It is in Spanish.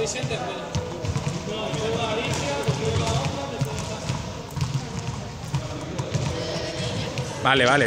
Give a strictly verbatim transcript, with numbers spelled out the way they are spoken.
Vicente, no, yo la Alicia, después la otra, después la... Vale, vale.